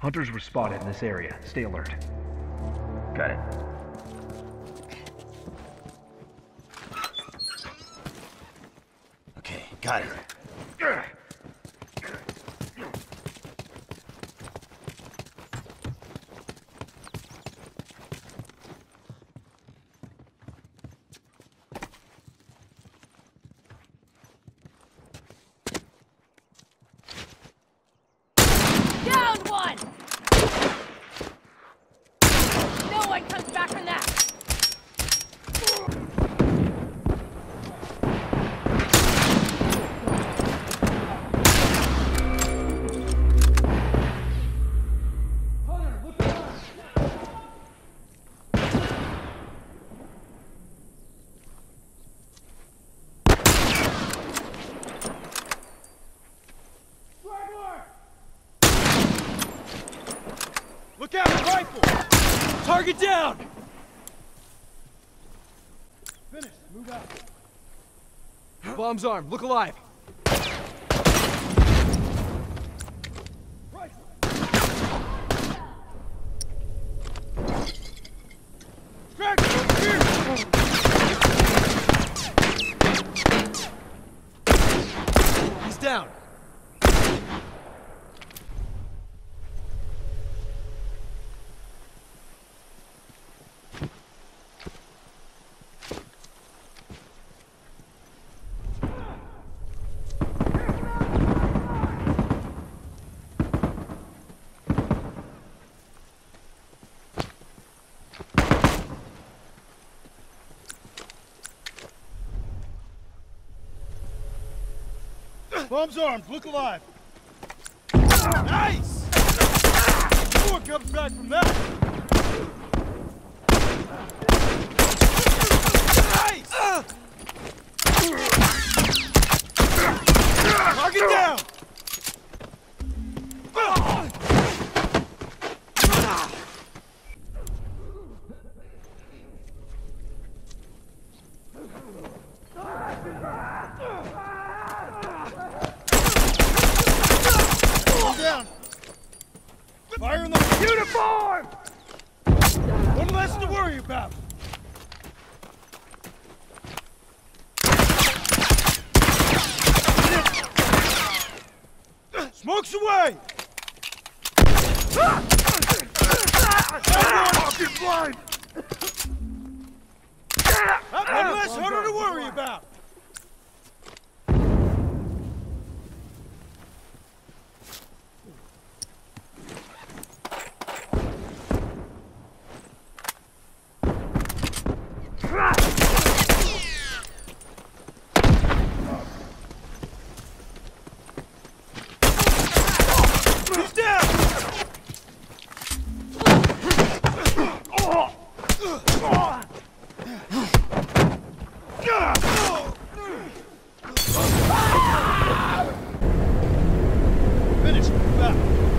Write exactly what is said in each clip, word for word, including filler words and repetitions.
Hunters were spotted in this area. Stay alert. Got it. Okay, got it. Down one! No one comes back from that! Look out, rifle! Target down! Finish, move out. Bomb's armed, look alive. Rifle! Straggler, over here! He's down. Bomb's armed, look alive. Nice! More comes back from that. Nice! Target down! Down. Fire in the uniform! One less to worry about. Smokes away! Fucking blind! One less hunter to worry about. He's down! Finish, back.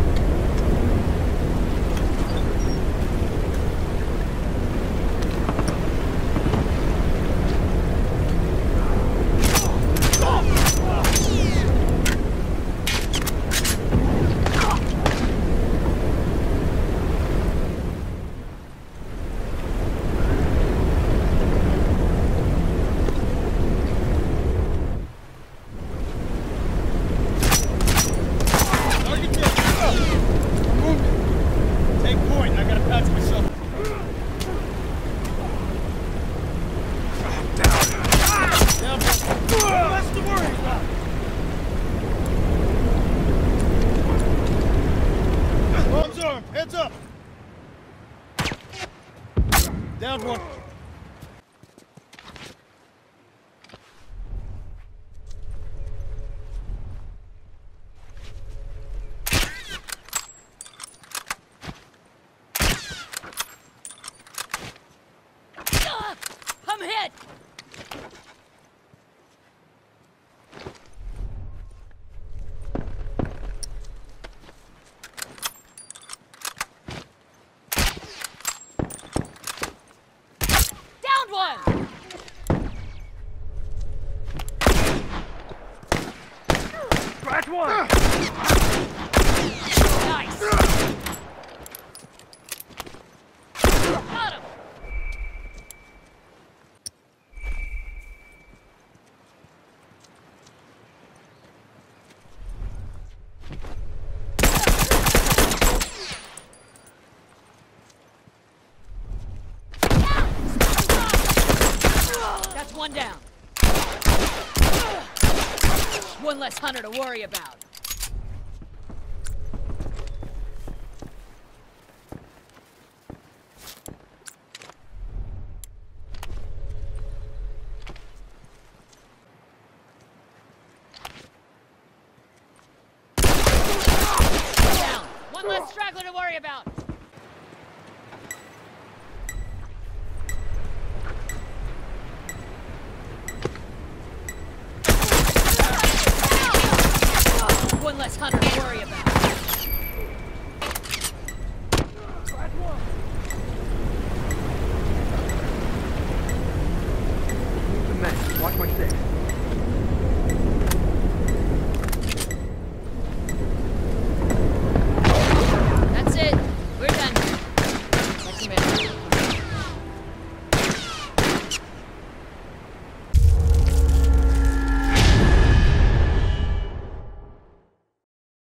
Take point, I gotta patch myself. Down. That's the worry about. Bomb's armed, heads up. Down one. I'm hit! One down. One less hunter to worry about. Down. One less straggler to worry about. One less hunter to worry about. Move the men. Watch my six.